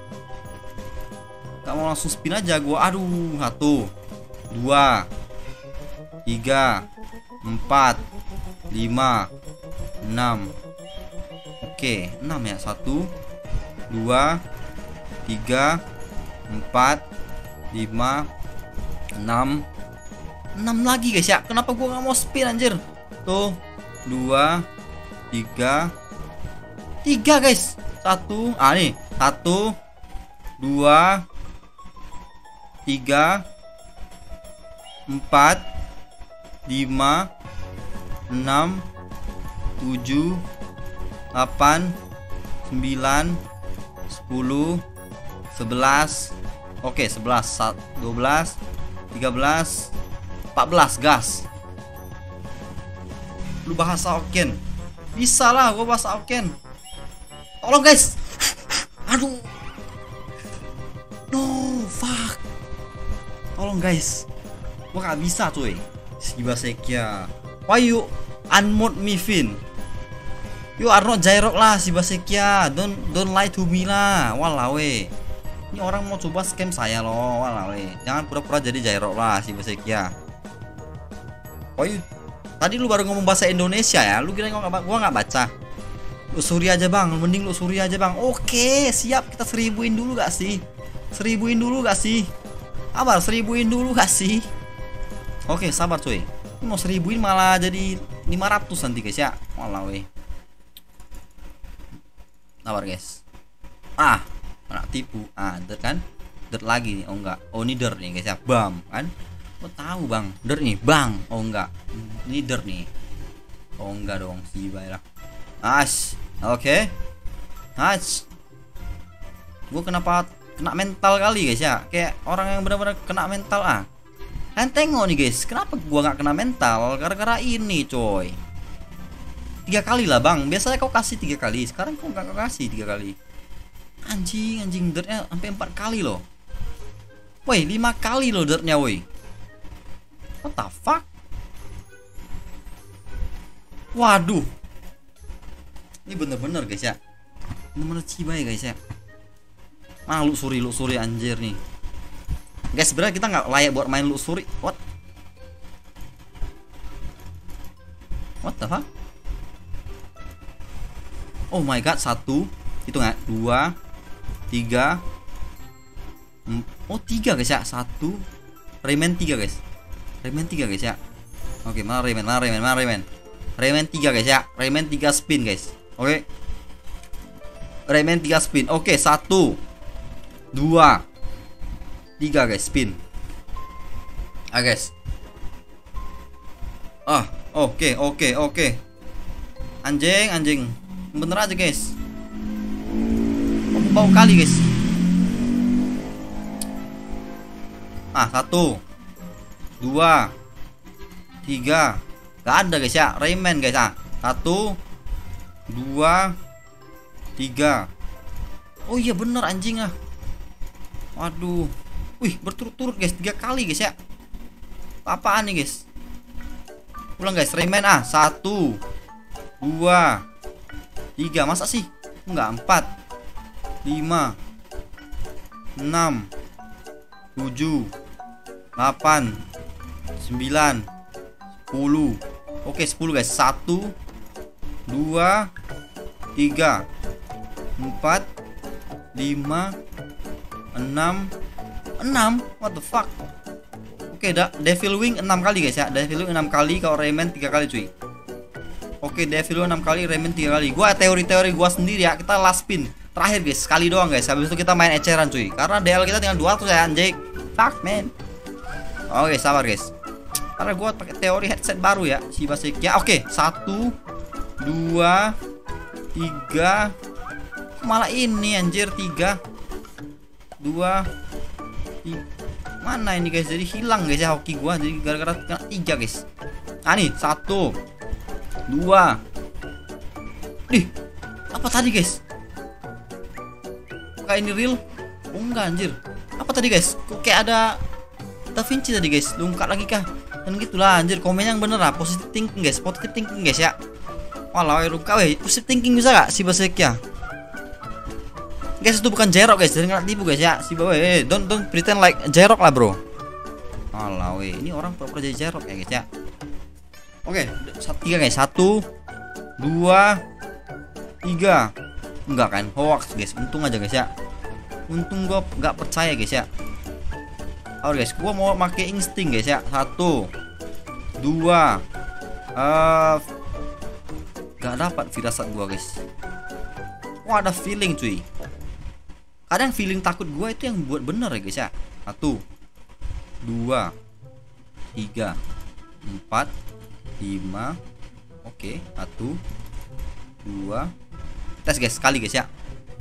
Gak mau langsung spin aja gua. Aduh, satu, dua, tiga, empat, lima, enam. Oke, enam ya. Satu, dua, tiga, empat, lima, enam. Enam lagi guys ya. Kenapa gua nggak mau spin anjir? Tuh, dua, tiga, tiga guys. Satu, ah nih, satu, dua, tiga, empat, lima, enam, tujuh, delapan, sembilan, sepuluh, sebelas. Oke, sebelas, dua belas, tiga belas, empat belas, gas. Lu bahasa Oken. Bisa lah gua bahasa Oken. Tolong guys. Aduh. No, fuck. Tolong guys. Gua gak bisa cuy. Shibasekia. Why you unmute me, Vin? You are not Jairok lah, Shibasekia. Don't don't lie to me lah. Walawe. Ini orang mau coba scam saya loh. Walawe. Jangan pura-pura jadi Jairok lah, Shibasekia. Why you? Tadi lu baru ngomong bahasa Indonesia ya. Lu kira gua gak, gua gak baca. Lu suri aja bang. Mending lu suri aja bang. Oke, siap. Kita seribuin dulu gak sih? Seribuin dulu gak sih? Sabar, seribuin dulu gak sih? Oke, sabar cuy. Ini mau seribuin malah jadi lima ratus nanti guys ya. Walau weh. Sabar guys. Ah, anak tipu. Ah, der kan? Der lagi nih. Oh enggak. Oh ini der nih guys ya. Bam kan? Oh tahu bang. Der nih, bang. Oh enggak. Ini der nih. Oh enggak dong. Si baiklah. As. Oke. As. Gue kenapa kena mental kali guys ya? Kayak orang yang benar-benar kena mental ah. Kalian tengok nih guys, kenapa gua nggak kena mental? Gara-gara ini coy. Tiga kali lah bang. Biasanya kau kasih tiga kali, sekarang kau nggak kasih tiga kali. Anjing, anjing dirtnya sampai empat kali loh. Woi, lima kali loh dirtnya woi. What the fuck? Waduh. Ini bener-bener guys ya. Bener-bener cibai guys ya. Ah, lu suri, lu suri anjir nih. Guys, sebenarnya kita nggak layak buat main lu suri. What? What the fuck? Oh my god, satu. Itu nggak? Dua, tiga. Oh tiga guys ya. Satu. Rayman tiga guys. Rayman tiga guys ya. Oke, mana Rayman? Mana Rayman? Mana Rayman? Rayman tiga guys ya. Rayman tiga spin guys. Oke. Rayman tiga spin. Oke, satu. Dua, tiga guys, spin. Ah guys. Ah, oke, okay, oke, okay, oke. Okay. Anjing, anjing. Bener aja guys. Bau kali guys. Ah, satu, dua, tiga. Gak ada guys ya. Rayman guys ah. Satu, dua, tiga. Oh iya bener anjing ah. Waduh. Wih, berturut-turut guys, tiga kali guys ya. Apaan nih guys? Ulang guys, Rayman ah. Satu, dua, tiga. Masa sih? Enggak, empat, lima, enam, tujuh, delapan, sembilan, sepuluh. Oke, sepuluh guys. Satu, dua, tiga, empat, lima, enam, enam. What the fuck? Oke, dah Devil Wing enam kali guys ya. Devil Wing enam kali, kalau Rayman tiga kali cuy. Oke, Devil Wing enam kali, Rayman tiga kali. Gua teori-teori gua sendiri ya. Kita last spin terakhir guys, sekali doang guys. Habis itu kita main eceran cuy. Karena D L kita tinggal dua ratus ya anjing. Fuck man. Oke, sabar guys. Karena gua pakai teori headset baru ya, Shibasekia. Oke, satu, dua, tiga. Malah ini anjir, tiga, dua, tiga. Mana ini guys? Jadi hilang guys ya hoki gua. Jadi gara-gara kena tiga guys. Ah nih, satu, dua. Ih, apa tadi guys? Apakah ini real? Oh enggak anjir. Apa tadi guys? Kok kayak ada Da Vinci tadi guys. Lengkap lagi kah? Dan gitulah anjir. Komen yang bener lah. Positive thinking guys. Positive thinking guys ya. Walau ruka weh. Positive thinking bisa gak Shibasekia? Guys, itu bukan Jairok guys. Jangan kena tipu guys ya. Si bawa eh don't don't pretend like Jairok lah bro. Walau weh. Ini orang pura-pura jadi Jairok ya guys ya. Oke, tiga guys. Satu, dua, tiga. Enggak kan? Hoax guys. Untung aja guys ya. Untung gua nggak percaya guys ya. Oke guys, gua mau pakai insting guys ya. Satu, dua. Uh, gak dapat firasat gua guys. Wah, ada feeling cuy. Kadang feeling takut gua itu yang buat bener ya guys ya. Satu, dua, tiga. empat, lima. Oke, satu, dua. Tes guys, sekali guys ya.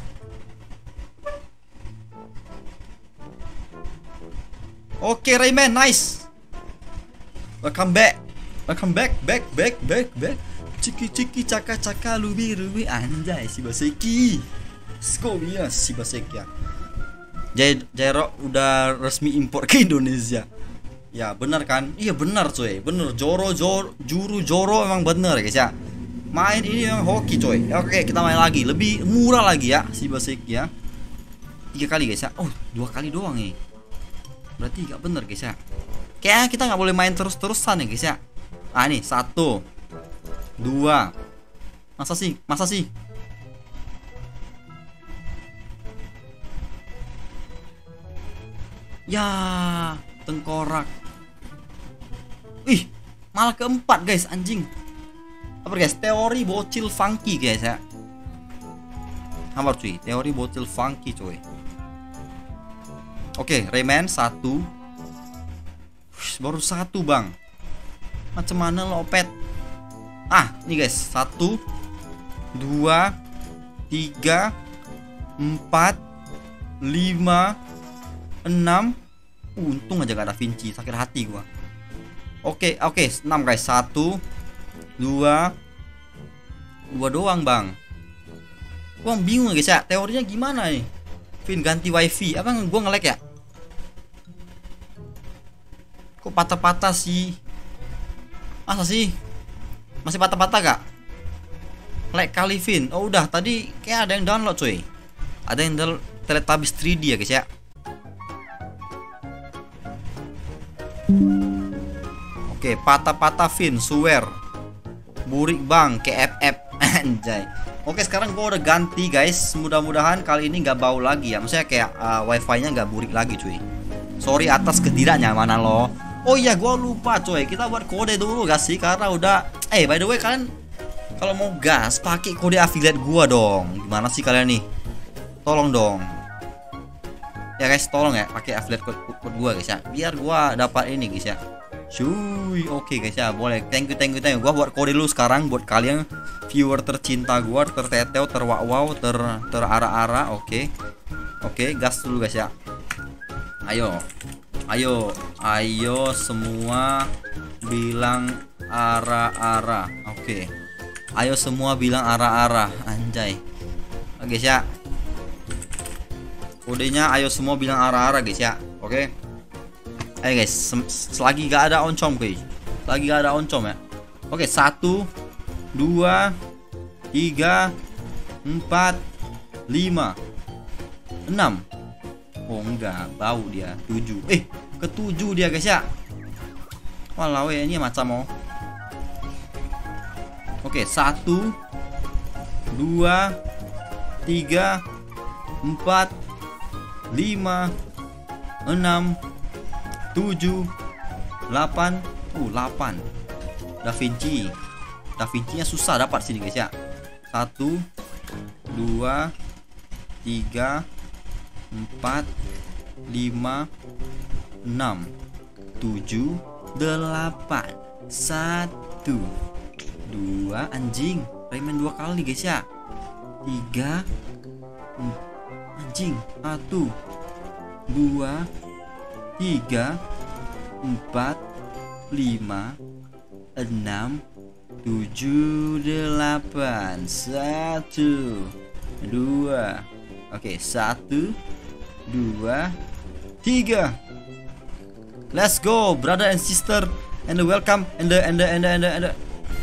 Oke, Rayman, nice. Welcome back. Welcome back, back, back, back, back. Ciki ciki caka caka lubi lubi anjay si Baseki. Skobia si Baseki ya. Jay Jairo udah resmi impor ke Indonesia. Ya benar kan? Iya benar coy, bener. Joro Joro Juru Joro emang bener guys ya. Main ini yang hoki coy. Oke, kita main lagi, lebih murah lagi ya si Baseki ya. Tiga kali guys ya. Oh, dua kali doang nih. Berarti gak bener guys ya. Kayaknya kita nggak boleh main terus-terusan ya guys ya. Ah nih satu, dua. Masa sih? Masa sih? Ya, tengkorak. Ih, malah keempat guys, anjing. Apa guys? Teori bocil funky guys ya. Apa cuy? Teori bocil funky cuy. Oke, Rayman satu. Ush, baru satu bang. Macam mana lopet? Ah, ini guys, satu, dua, tiga, empat, lima, enam. Untung aja gak ada Vinci, sakit hati gua. Oke, oke, enam guys, satu, dua, dua doang bang. Gua bingung guys ya, teorinya gimana nih? Vin ganti wifi, apa gua nge-lag ya? Kok patah-patah sih? Masa sih? Masih patah-patah gak? Lag kali Vin. Oh udah, tadi kayak ada yang download cuy. Ada yang download Teletubbies tiga D ya guys ya. Oke, patah-patah Vin, swear. Burik bang, K F F anjay. Oke, sekarang gua udah ganti guys. Mudah-mudahan kali ini nggak bau lagi ya. Maksudnya kayak uh, wifi-nya nggak burik lagi cuy. Sorry atas ketidaknyamanan lo. Oh iya, gua lupa coy. Kita buat kode dulu gak sih? Karena udah. Eh, by the way kalian kalau mau gas pakai kode affiliate gua dong. Gimana sih kalian nih? Tolong dong. Ya guys, tolong ya pakai affiliate code, code gua guys ya. Biar gua dapat ini guys ya. Cuy, oke okay guys ya, boleh. Thank you, thank you, thank you. Gua buat kode dulu sekarang buat kalian viewer tercinta gua, terteteo, terwak-wow, ter terara-ara. Oke, okay. Oke, okay, gas dulu guys ya. Ayo, ayo, ayo semua bilang ara-ara. Oke, okay. Ayo semua bilang ara-ara, anjay. Oke guys ya. Kodenya ayo semua bilang ara-ara guys ya. Oke. Okay. Ayo guys, selagi gak ada oncom guys, selagi gak ada oncom ya. Oke, satu, dua, tiga, empat, lima, enam. Oh enggak, bau dia. Tujuh. Eh, ketujuh dia guys ya. Walau ya ini macam mau. Oke, satu, dua, tiga, empat, lima, enam, tujuh, delapan, uh delapan. Da Vinci, Da Vinci nya susah dapat sini guys ya. Satu, dua, tiga, empat, lima, enam, tujuh, delapan, satu, dua. Anjing, Rayman dua kali guys ya. Tiga, anjing, satu, dua, tiga, empat, lima, enam, tujuh, delapan, satu, dua. Oke, satu, dua, tiga. Let's go, brother and sister, and the welcome, and the and the and the and the, and the.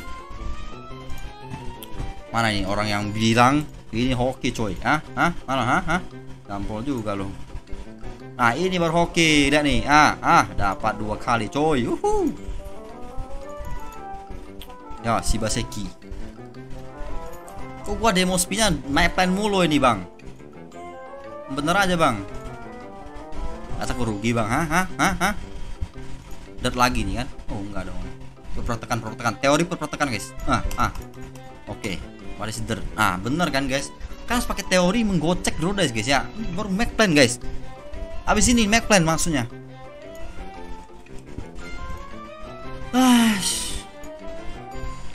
Mana nih orang yang bilang ini hoki coy? Hah? Hah? Mana? Hah? Hah? Tampol juga loh. Nah ini baru hoki, lihat nih. Ah, ah, dapat dua kali coy. Uhuh. Ya, si Baseki. Kok gua demo spinnya naik plan mulu ini bang? Bener aja bang. Asa aku rugi bang? Hah? Hah? Hah? Hah? Dat lagi nih kan? Oh enggak dong. Perprotekan, perprotekan. Teori perprotekan guys. Ah, ah. Oke. Mari seder. Ah, bener kan guys? Kan harus pakai teori menggocek dulu guys ya. Baru make plan guys. Habis ini make plan maksudnya. Ah,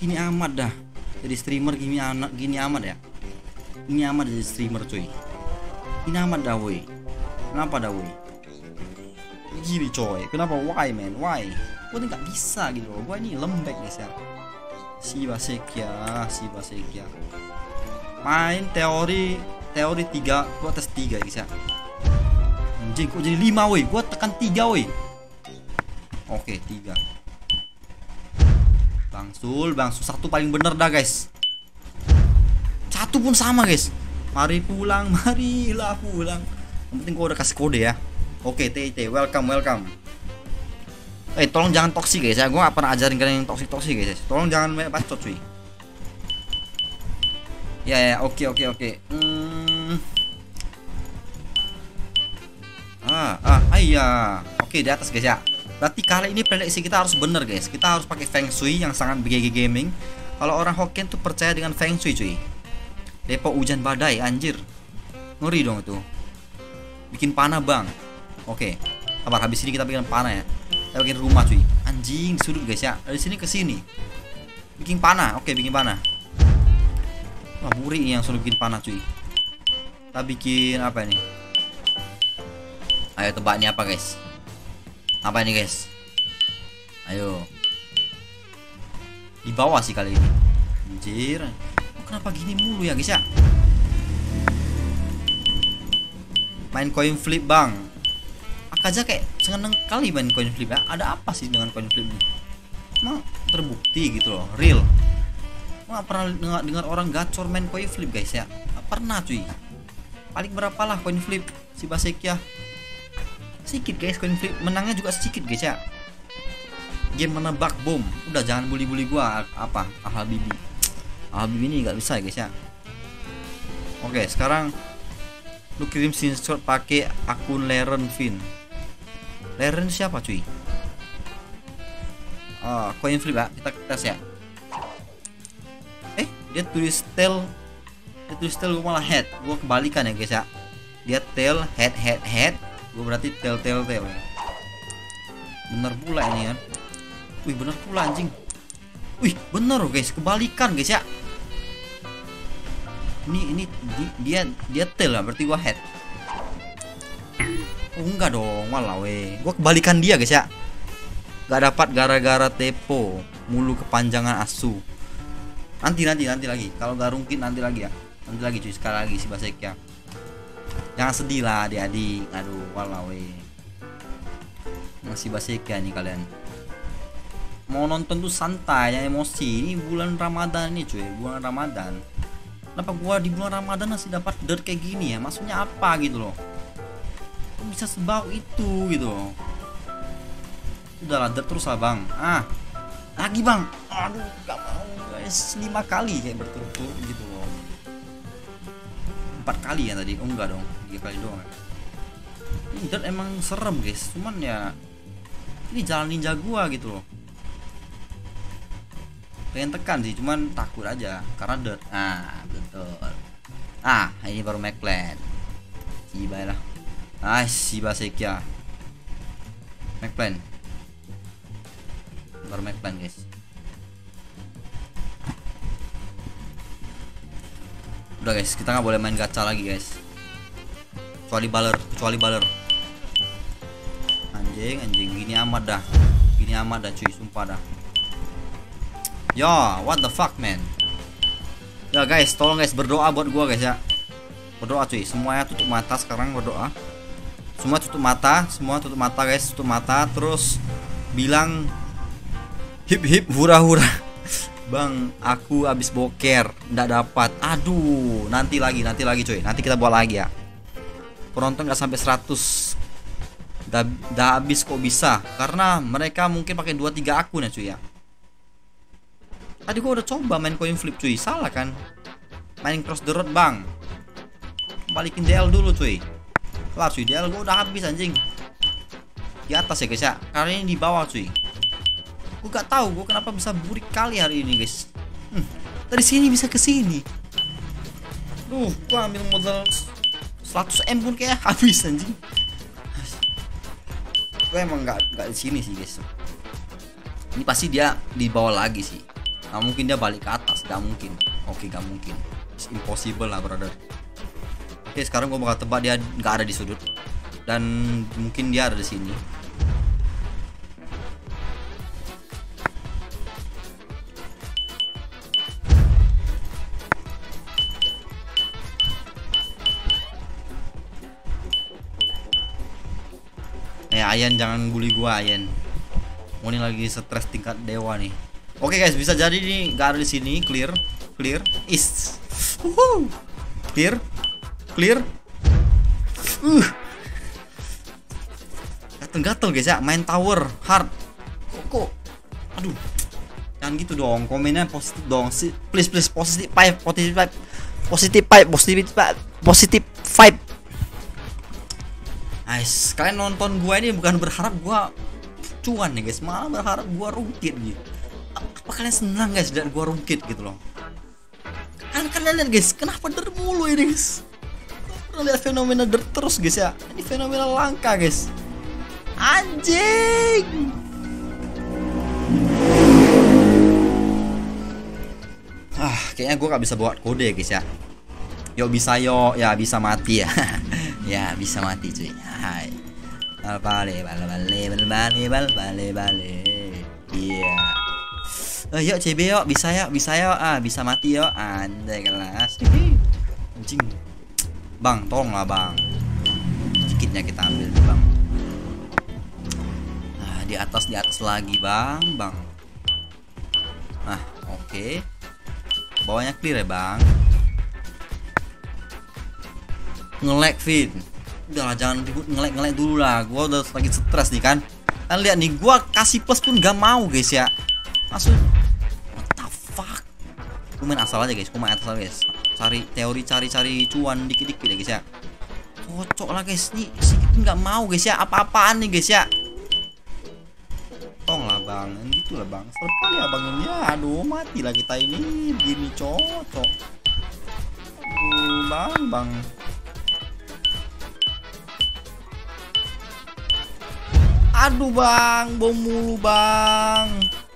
gini amat dah. Jadi streamer gini anak gini amat ya. Ini amat jadi streamer cuy. Ini amat dah woi. Kenapa dah woi? Gini coy. Kenapa why man? Why? Gue nggak bisa gitu loh. Gue ini lembek guys ya. Si Basekia, si Basekia. Main teori teori tiga, gue tes tiga guys ya. Anjing kok jadi lima woi. Gue tekan tiga woi. Oke, tiga. Bangsul, bangsul satu paling bener dah guys. Satu pun sama guys. Mari pulang, marilah pulang. Yang penting gua udah kasih kode ya. Oke, T T, welcome, welcome. Eh, tolong jangan toksik guys ya. Gua gak pernah ajarin kalian yang toksik-toksik guys. Tolong jangan banyak bacot cuy. Ya ya, oke oke oke. Hmm. Ah, ah, ayah. Oke, di atas guys ya. Berarti kali ini prediksi kita harus bener guys. Kita harus pakai Feng Shui yang sangat B G G Gaming. Kalau orang Hokkien tuh percaya dengan Feng Shui cuy. Depo hujan badai anjir. Ngeri dong itu. Bikin panah bang. Oke. Sabar, habis ini kita bikin panah ya. Kita bikin rumah cuy. Anjing sudut guys ya. Dari sini ke sini. Bikin panah. Oke, bikin panah. Wah, Buri yang suruh bikin panah cuy. Kita bikin apa ini? Ayo tebak ini apa guys? Apa ini guys? Ayo. Di bawah sih kali ini. Anjir. Kenapa gini mulu ya guys ya? Main coin flip bang. Aku aja kayak seneng kali main coin flip ya. Ada apa sih dengan coin flip ini? Emang terbukti gitu loh, real. Nggak pernah dengar, dengar orang gacor main coin flip guys ya. Nggak pernah cuy. Paling berapa lah coin flip si Basekia? Sedikit guys coin flip. Menangnya juga sedikit guys ya. Game menebak bom. Udah jangan bully-bully gua apa Al-Habibi. Al-Habibi ini nggak bisa guys ya. Oke, sekarang lu kirim screenshot pakai akun Leren Fin. Leren siapa cuy? Oh, coin flip ya. Kita tes ya. Eh, dia tulis tail. Dia tulis tail, gua malah head. Gua kebalikan ya guys ya. Dia tail, head, head, head. Gue berarti tail, tail, tail. Bener pula ini kan. Wih, bener pula anjing. Wih, bener guys, kebalikan guys ya. Ini ini di- dia dia tail lah, berarti gua head. Oh, enggak dong, malah weh. Gua kebalikan dia guys ya. Gak dapat gara-gara tepo mulu kepanjangan asu. Nanti nanti nanti lagi. Kalau gak rungkin nanti lagi ya. Nanti lagi cuy, sekali lagi si Basekia. Jangan sedih lah adik-adik. Aduh, walau weh. Masih Basekia nih kalian. Mau nonton tuh santai, yang emosi. Ini bulan Ramadan nih cuy, bulan Ramadan. Kenapa gua di bulan Ramadan masih dapat dirt kayak gini ya? Maksudnya apa gitu loh? Kok bisa sebau itu gitu loh? Udahlah dirt terus lah bang. Ah, lagi bang. Aduh, gak mau guys. Lima kali kayak berturut-turut gitu loh. Empat kali ya tadi. Oh enggak dong, tiga kali doang. Ini dirt emang serem guys. Cuman ya ini jalan ninja gua gitu loh. Pengen tekan sih, cuman takut aja karena dirt. Ah, betul. Ah, ini baru make plan. Cibai lah. Ah, si Basekia. Make plan. Baru make plan guys. Udah guys, kita nggak boleh main gacha lagi guys. Kecuali baler, kecuali baler. Anjing, anjing, gini amat dah. Gini amat dah cuy, sumpah dah. Ya, what the fuck man. Ya guys, tolong guys berdoa buat gua guys ya. Berdoa cuy, semuanya tutup mata sekarang berdoa. Semua tutup mata, semua tutup mata guys, tutup mata terus bilang hip hip hura hura. Bang, aku habis boker, nggak dapat. Aduh, nanti lagi, nanti lagi cuy. Nanti kita buat lagi ya. Penonton nggak sampai seratus. Dah, dah habis kok bisa? Karena mereka mungkin pakai dua tiga akun ya cuy ya. Tadi gua udah coba main coin flip cuy, salah kan? Main cross the road bang. Balikin D L dulu cuy. Kelar cuy, D L gua udah habis anjing. Di atas ya guys ya. Kali ini di bawah cuy. Gue gak tahu gue kenapa bisa burik kali hari ini guys. Hmm, dari sini bisa ke sini. Duh, gue ambil modal seratus M pun kayak habis anjing. Gue emang nggak nggak di sini sih guys. Ini pasti dia di bawah lagi sih. Nah, mungkin dia balik ke atas, gak mungkin. Oke, gak mungkin. It's impossible lah, brother. Oke, sekarang gue bakal tebak dia nggak ada di sudut. Dan mungkin dia ada di sini. Eh, Ayan jangan bully gua, Ayan. Oh, ini lagi stres tingkat dewa nih. Oke guys, bisa jadi nih nggak ada di sini. Clear, clear, is, Woohoo. Clear, clear. Uh, gatel-gatel guys ya, main tower hard. Kok, kok, aduh, jangan gitu dong. Komennya positif dong, si, please please positif vibe, positif vibe, positif vibe, positif vibe, positif vibe. Guys, kalian nonton gua ini bukan berharap gua cuan nih guys, malah berharap gua rungkit gitu. Apa kalian senang guys dan gua rungkit gitu loh? Kalian kalian lihat guys, kenapa der mulu ini guys? Pernah lihat fenomena der terus guys ya? Ini fenomena langka guys. Anjing. Ah, kayaknya gua gak bisa buat kode ya guys ya. Yuk bisa yuk, ya bisa mati ya. Ya bisa mati cuy. Hai. Bale bale bale bale bale bale bale. Iya. Eh yuk C B yuk, bisa yuk, bisa yuk. Ah, bisa mati yuk. Andai kelas. Anjing. Bang, tolonglah bang. Sedikitnya kita ambil bang. Nah, di atas di atas lagi bang, bang. Nah, oke. Okay. Bawahnya clear ya bang. Nge-lag Vin. Udahlah jangan ribut, nge-lag-nge-lag dulu lah. Gua udah lagi stres nih kan. Kalian lihat nih, gua kasih plus pun gak mau guys ya. Langsung what the fuck. Gua main asal aja guys, gua main asal guys. Cari teori, cari-cari cuan dikit-dikit ya guys ya. Kocok lah guys, nih sedikit pun gak mau guys ya. Apa-apaan nih guys ya. Tolong lah bang, gitu lah bang. Serem kali ya bang ini ya. Aduh mati lah kita ini. Gini cocok. Aduh bang, bang. Aduh bang, bom mulu bang.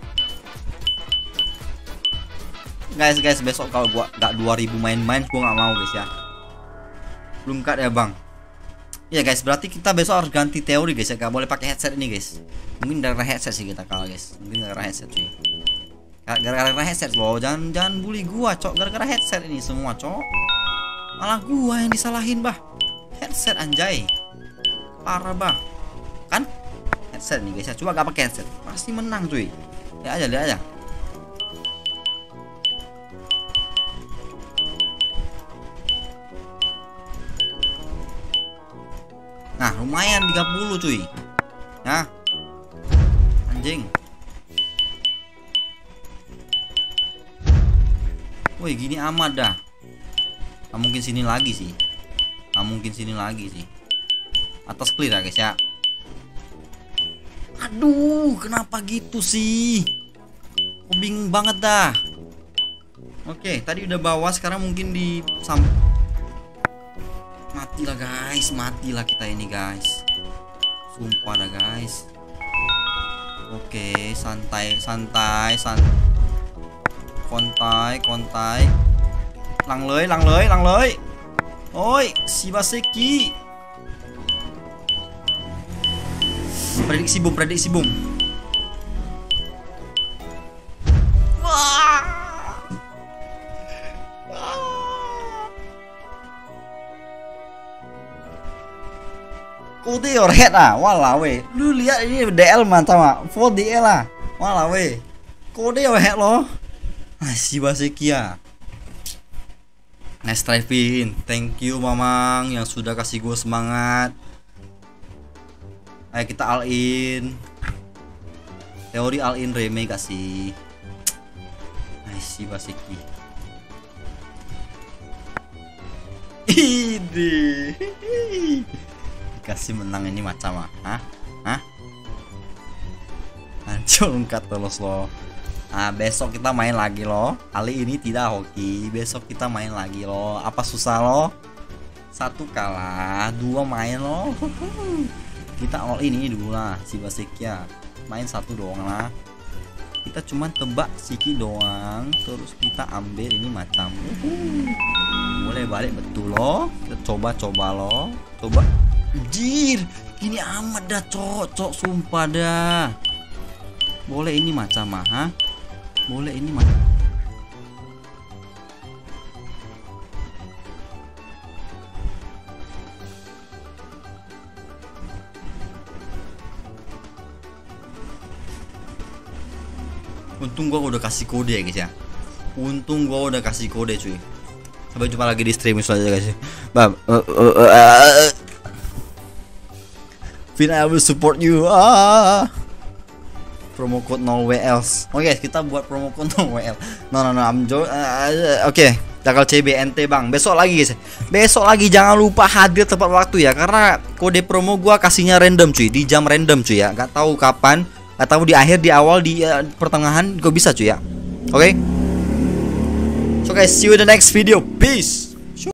Guys, guys, besok kalau gua gak dua ribu main-main, gua gak mau guys ya. Belum cut ya bang. Ya guys, berarti kita besok harus ganti teori guys ya. Gak boleh pakai headset ini guys. Mungkin gara-gara headset sih kita kalah guys. Mungkin gara-gara headset sih. Gara-gara headset loh. Jangan jangan bully gua cok. Gara-gara headset ini semua cok. Malah gua yang disalahin bah. Headset anjay. Parah bah. Kan? Headset nih guys ya, coba gak pakai headset pasti menang cuy. Lihat aja, lihat aja. Nah lumayan tiga puluh cuy. Nah anjing. Woi gini amat dah. Gak mungkin sini lagi sih. Gak mungkin sini lagi sih. Atas clear ya guys ya. Aduh, kenapa gitu sih? Aku bingung banget dah. Oke, tadi udah bawa, sekarang mungkin di sam. Matilah guys, matilah kita ini guys. Sumpah dah guys. Oke, santai, santai, santai. Kontai, kontai. Lang lưới, lang lưới, lang lưới. Oi, Shibaseki. Prediksi boom, prediksi boom. Wah. Kode your head ah, walah weh. Lu lihat ini D L mantap ah, full D L lah. Walah weh. Kode your head loh. Ah, Shibaseki ya. Nice try Vin. Thank you Mamang yang sudah kasih gue semangat. Ayo kita all in. Teori all in Reme kasih. Nice Shibaseki. Ide. Dikasih menang ini macam ah. Hah? Hah? Hancur ungkat terus loh. Nah, besok kita main lagi loh. Kali ini tidak hoki. Besok kita main lagi loh. Apa susah loh? Satu kalah, dua main loh. Kita all ini dulu lah, Shibaseki ya. Main satu doang lah. Kita cuman tebak siki doang, terus kita ambil ini macam. Boleh balik betul loh. Kita coba-coba loh. Coba. Anjir, gini amat dah cocok sumpah dah. Boleh ini macam ha? Boleh ini macam. Untung gua udah kasih kode ya guys ya. Untung gua udah kasih kode cuy. Sampai jumpa lagi di streaming selanjutnya guys. Bam. Uh, uh, uh, uh. Vin, I will support you. Ah. Promo code nol W L. Oke, okay, kita buat promo code nol W L. No no no, I'm jo uh, uh, Oke, okay. Tanggal C B N T bang. Besok lagi guys. Besok lagi jangan lupa hadir tepat waktu ya. Karena kode promo gua kasihnya random cuy. Di jam random cuy ya. Gak tahu kapan. Atau di akhir, di awal, di uh, pertengahan gue bisa cuy ya. Oke okay? So guys, see you in the next video. Peace.